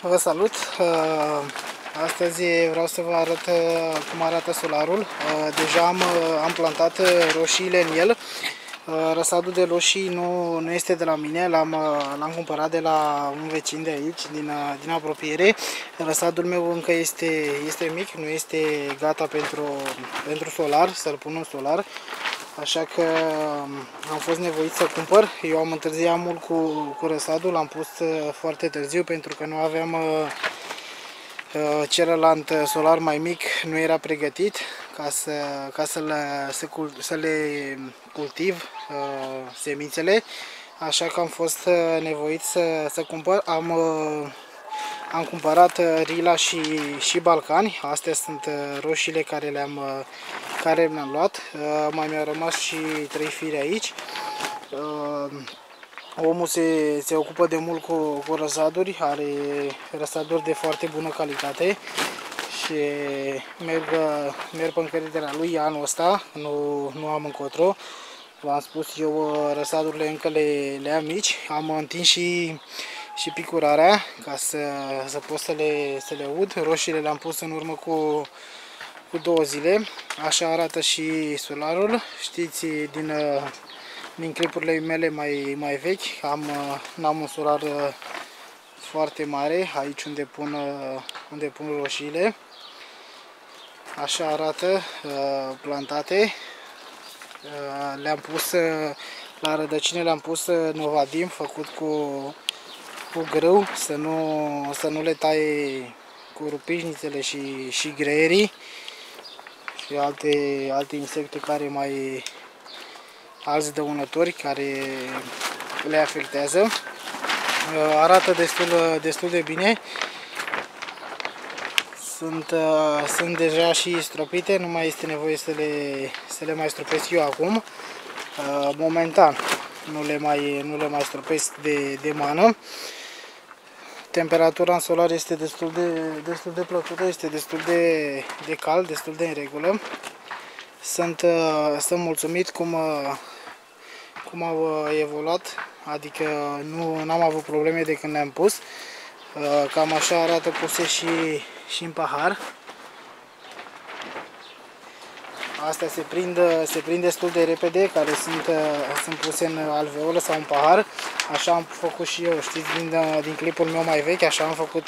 Vă salut! Astăzi vreau să vă arăt cum arată solarul. Deja am plantat roșiile în el. Răsadul de roșii nu este de la mine, l-am cumpărat de la un vecin de aici, din apropiere. Răsadul meu încă este mic, nu este gata pentru solar, să-l pun în solar. Așa că am fost nevoit să cumpăr. Eu am întârziat mult cu răsadul, l-am pus foarte târziu pentru că nu aveam celălalt solar mai mic, nu era pregătit ca să le cultiv semințele. Așa că am fost nevoit să cumpăr. Am cumpărat Rila și Balcani. Astea sunt roșiile care le-am luat. Mai mi-au rămas și 3 fire aici. Omul se ocupă de mult cu răsaduri, are răsaduri de foarte bună calitate și merg pe încrederea lui anul ăsta, nu am încotro. V-am spus eu, răsadurile încă le am mici, am întins și picurarea ca să pot să le ud. Roșiile le-am pus în urmă cu 2 zile. Așa arată și solarul. Știți din clipurile mele mai vechi, am un solar foarte mare aici unde pun roșiile. Așa arată plantate. Le-am pus la rădăcini, le-am pus Novadim făcut cu grâu, să nu le taie cu rupișnițele și greierii și alte insecte alți dăunători care le afectează. Arată destul de bine. Sunt deja și stropite, nu mai este nevoie să le mai stropesc eu acum. Momentan nu le mai stropesc de mană. Temperatura în solar este destul de plăcută, este destul de cald, destul de în regulă. Sunt mulțumit cum au evoluat, adică nu am avut probleme de când le-am pus. Cam așa arată puse și în pahar. Astea se prind destul de repede, care sunt puse în alveolă sau în pahar. Așa am făcut și eu, știți, din clipul meu mai vechi, așa am făcut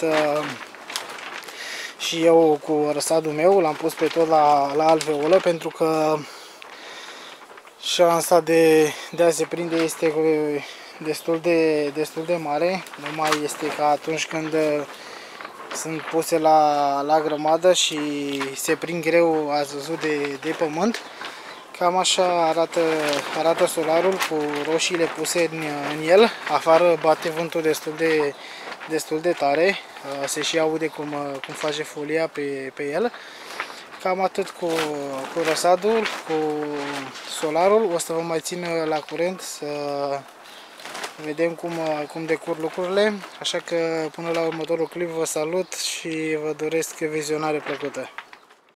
și eu cu răsadul meu. L-am pus pe tot la alveolă pentru că șansa de a se prinde este destul de mare. Nu mai este ca atunci când sunt puse la grămadă și se prind greu, ați văzut, de pământ. Cam așa arată solarul cu roșiile puse în el. Afară bate vântul destul de tare, se și aude cum face folia pe el. Cam atât cu răsadul, cu solarul. O să vă mai țin la curent să vedem cum decurg lucrurile. Așa că până la următorul clip vă salut și vă doresc vizionare plăcută.